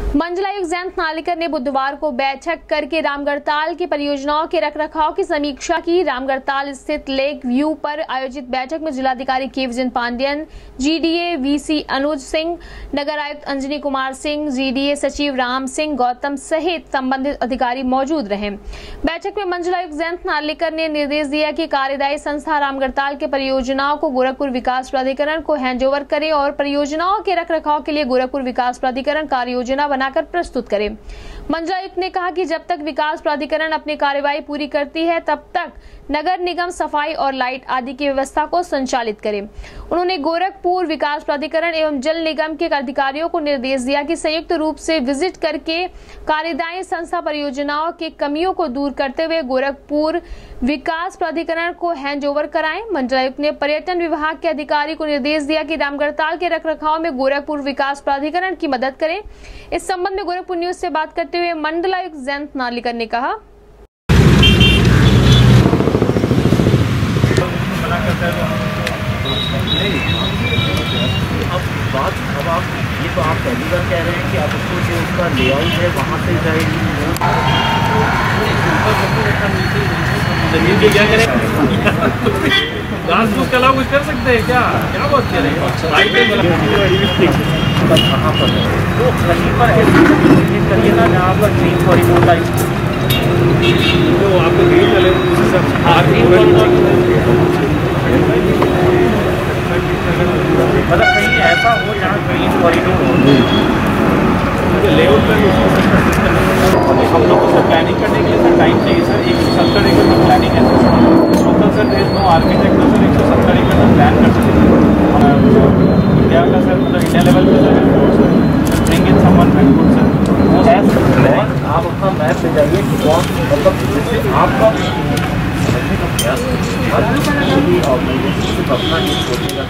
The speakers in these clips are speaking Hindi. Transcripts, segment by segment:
मंडलायुक्त जयंत नार्लिकर ने बुधवार को बैठक करके रामगढ़ताल की परियोजनाओं के रखरखाव की समीक्षा की। रामगढ़ताल स्थित लेक व्यू पर आयोजित बैठक में जिलाधिकारी K Vijan Pandian, GDA VC Anuj Singh, नगर आयुक्त अंजनी कुमार सिंह, जीडीए सचिव राम सिंह गौतम सहित संबंधित अधिकारी मौजूद रहे। बैठक में मंडलायुक्त जयंत नार्लिकर ने निर्देश दिया कि कार्यदायी संस्था रामगढ़ताल के परियोजनाओं को गोरखपुर विकास प्राधिकरण को हैंडओवर करे और परियोजनाओं के रखरखाव के लिए गोरखपुर विकास प्राधिकरण कार्य योजना बनाकर प्रस्तुत करें। मंडलायुक्त ने कहा कि जब तक विकास प्राधिकरण अपनी कार्यवाही पूरी करती है तब तक नगर निगम सफाई और लाइट आदि की व्यवस्था को संचालित करे। उन्होंने गोरखपुर विकास प्राधिकरण एवं जल निगम के अधिकारियों को निर्देश दिया कि संयुक्त रूप से विजिट करके कार्यदायी संस्था परियोजनाओं की कमियों को दूर करते हुए गोरखपुर विकास प्राधिकरण को हैंडओवर कराएं। मंडलायुक्त ने पर्यटन विभाग के अधिकारी को निर्देश दिया कि रामगढ़ताल के रखरखाव में गोरखपुर विकास प्राधिकरण की मदद करें। इस संबंध में गोरखपुर न्यूज से बात करते हुए मंडलायुक्त जयंत नार्लिकर ने कहा, अब आप ये तो आप पहली बार कह रहे हैं कि आप उसको जो उसका लेआउट है वहाँ से जाएगी जमीन की क्या करें घास फूस के अलावा कुछ कर सकते हैं क्या क्या बात कर रहे हैं कहाँ पर तो कहीं पर ऐसे करिए ना जहाँ पर ग्रीन कॉरिडोर टाइप तो आपको ग्रीन चले मतलब कहीं ऐसा हो जहाँ ग्रीन कॉरिडोर हो लेआउट में हम लोग को प्लानिंग करने के लिए सर टाइम चाहिए सर। 170 एकड़ की प्लानिंग है टोटल सर देश नो आर्किटेक्ट सर 170 एकड़ का प्लान कर सकते हैं इंडिया का सर मतलब इंडिया लेवल पे sir bring in someone and good sir आप अपना मैप ले जाइए कौन मतलब जिससे आपका समझने का प्रयास ऑर्गेनाइजेशन अपना नहीं सोचेगा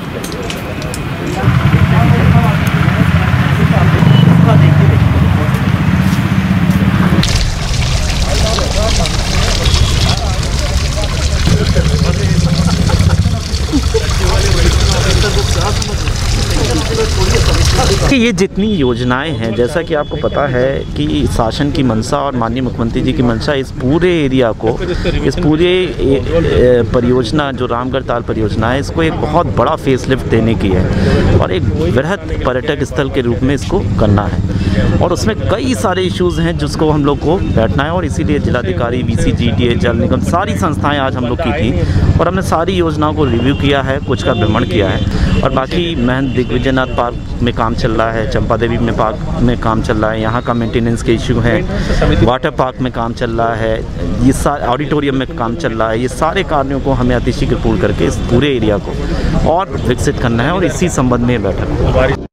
कि ये जितनी योजनाएं हैं, जैसा कि आपको पता है कि शासन की मंशा और माननीय मुख्यमंत्री जी की मंशा इस पूरे एरिया को, इस पूरे परियोजना जो रामगढ़ताल परियोजना है, इसको एक बहुत बड़ा फेसलिफ्ट देने की है और एक वृहद पर्यटक स्थल के रूप में इसको करना है और उसमें कई सारे इश्यूज़ हैं जिसको हम लोग को बैठना है और इसीलिए जिलाधिकारी, वीसी, जीडीए, जल निगम सारी संस्थाएं आज हम लोग की थी और हमने सारी योजनाओं को रिव्यू किया है, कुछ का भ्रमण किया है और बाकी महंत दिग्विजयनाथ पार्क में काम चल रहा है, चंपा देवी में पार्क में काम चल रहा है, यहाँ का मेंटेनेंस के इशू है, वाटर पार्क में काम चल रहा है, ये सारे ऑडिटोरियम में काम चल रहा है। ये सारे कार्यों को हमें अतिशीघ्र पूर्ण करके इस पूरे एरिया को और विकसित करना है और इसी संबंध में बैठक